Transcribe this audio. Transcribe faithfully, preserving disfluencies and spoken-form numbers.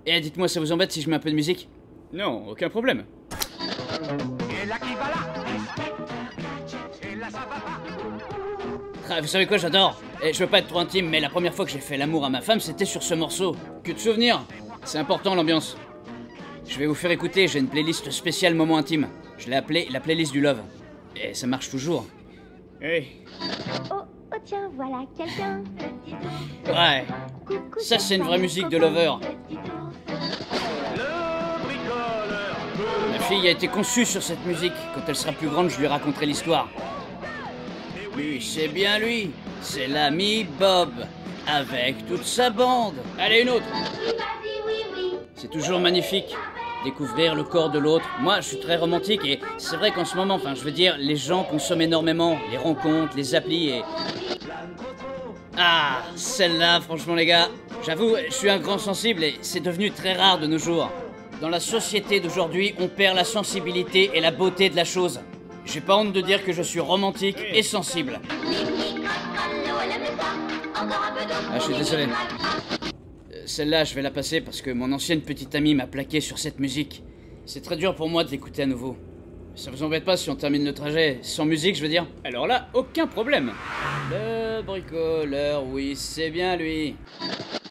Et dites-moi, ça vous embête si je mets un peu de musique? Non, aucun problème. Et là qui va là. Et là ça va pas. Ah, vous savez quoi, j'adore. Et je veux pas être trop intime, mais la première fois que j'ai fait l'amour à ma femme, c'était sur ce morceau. Que de souvenirs. C'est important, l'ambiance. Je vais vous faire écouter, j'ai une playlist spéciale moment intime. Je l'ai appelée la playlist du love. Et ça marche toujours. Hey. Oh, oh tiens, voilà quelqu'un. Ouais. Coucou, Ça, c'est une vraie mon musique de copain, lover. petit ours. Le bricoleur. Ma fille a été conçue sur cette musique. Quand elle sera plus grande, je lui raconterai l'histoire. Lui, c'est bien lui. C'est l'ami Bob. Avec toute sa bande. Allez, une autre. C'est toujours magnifique. Découvrir le corps de l'autre. Moi, je suis très romantique et c'est vrai qu'en ce moment, enfin, je veux dire, les gens consomment énormément. Les rencontres, les applis et... Ah, celle-là, franchement, les gars. J'avoue, je suis un grand sensible et c'est devenu très rare de nos jours. Dans la société d'aujourd'hui, on perd la sensibilité et la beauté de la chose. J'ai pas honte de dire que je suis romantique et sensible. Ah, je suis désolé. Euh, Celle-là, je vais la passer parce que mon ancienne petite amie m'a plaqué sur cette musique. C'est très dur pour moi de l'écouter à nouveau. Ça vous embête pas si on termine le trajet sans musique, je veux dire? Alors là, aucun problème. Le bricoleur, oui, c'est bien lui.